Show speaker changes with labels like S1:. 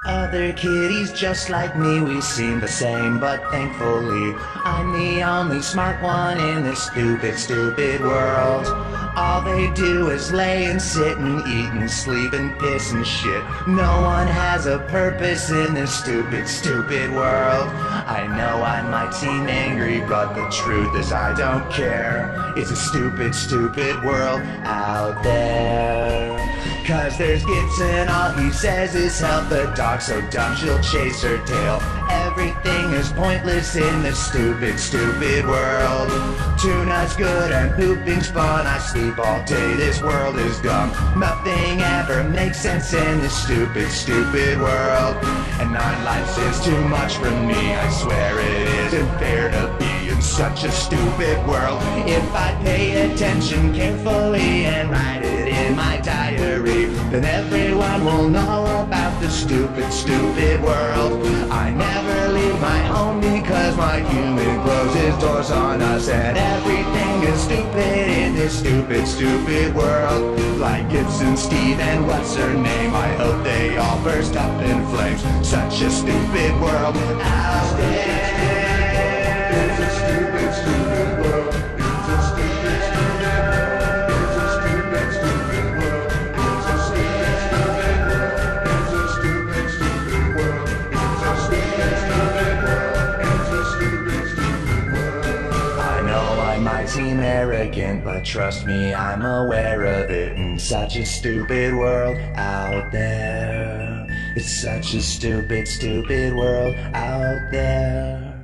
S1: Other kitties just like me, we seem the same, but thankfully I'm the only smart one in this stupid, stupid world. All they do is lay and sit and eat and sleep and piss and shit. No one has a purpose in this stupid, stupid world. I know I might seem angry, but the truth is I don't care. It's a stupid, stupid world out there. Cause there's Gibson, all he says is help the dog so dumb she'll chase her tail. Everything is pointless in this stupid, stupid world. Tuna's good and pooping's fun, I sleep all day, this world is dumb. Nothing ever makes sense in this stupid, stupid world. And 9 lives is too much for me, I swear it isn't fair to be in such a stupid world. If I pay attention carefully and write it in my diary, then everyone will know about the stupid, stupid world. I never leave my home because my human closes doors on us, and everything is stupid in this stupid, stupid world. Like Gibson, Steve, and what's her name, I hope they all burst up in flames. Such a stupid world out there. It's a stupid, stupid world. It's a stupid, stupid world. It's a stupid, stupid world. It's a stupid, stupid world. It's a stupid, stupid world. It's a stupid, stupid world. It's a stupid, stupid world. I know I might seem arrogant, but trust me, I'm aware of it. In such a stupid world out there. It's such a stupid, stupid world out there.